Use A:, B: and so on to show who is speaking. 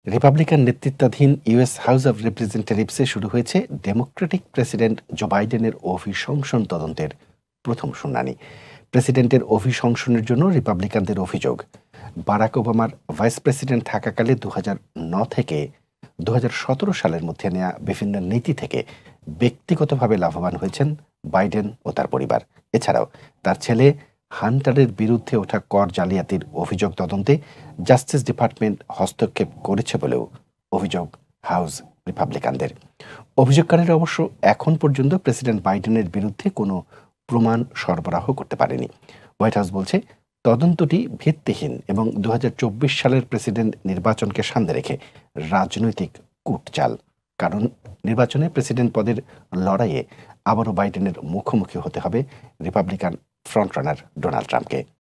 A: Republican নেতৃত্বাধীন US house of রিপ্রেজেন্টেটিভসে শুরু হয়েছে ডেমোক্রেটিক প্রেসিডেন্ট জো বাইডেনের অভিশংসন তদন্তের প্রথম শুনানি। প্রেসিডেন্টের অভিশংসনের জন্য রিপাবলিকানদের অভিযোগ, বারাক ওবামার ভাইস প্রেসিডেন্ট থাকাকালে 2009 থেকে 2017 সালের মধ্যে নেওয়া বিভিন্ন নীতি থেকে ব্যক্তিগতভাবে লাভবান হয়েছেন বাইডেন ও তার পরিবার। এছাড়াও তার ছেলে হান্টারের বিরুদ্ধে ওঠা কর জালিয়াতির অভিযোগ তদন্তে জাস্টিস ডিপার্টমেন্ট হস্তক্ষেপ করেছে বলেও অভিযোগ হাউস রিপাবলিকানদের। অভিযোগকারীরা অবশ্য এখন পর্যন্ত প্রেসিডেন্ট বাইডেনের বিরুদ্ধে কোনো প্রমাণ সরবরাহ করতে পারেনি। হোয়াইট হাউস বলছে তদন্তটি ভিত্তিহীন এবং 2024 সালের প্রেসিডেন্ট নির্বাচনকে সামনে রেখে রাজনৈতিক কূটচাল। কারণ নির্বাচনে প্রেসিডেন্ট পদের লড়াইয়ে আবারও বাইডেনের মুখোমুখি হতে হবে রিপাবলিকান ফ্রন্টরানার ডোনাল্ড ট্রাম্পকে।